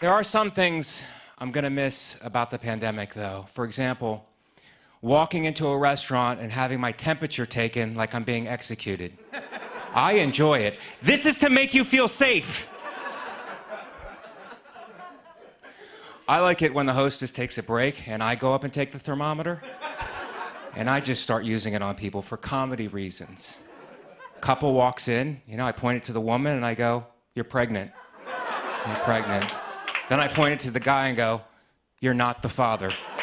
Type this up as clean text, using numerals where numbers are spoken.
There are some things I'm gonna miss about the pandemic, though. For example, walking into a restaurant and having my temperature taken like I'm being executed. I enjoy it. This is to make you feel safe. I like it when the hostess takes a break and I go up and take the thermometer and I just start using it on people for comedy reasons. Couple walks in, I point it to the woman and I go, "You're pregnant. You're pregnant." Then I point it to the guy and go, "You're not the father."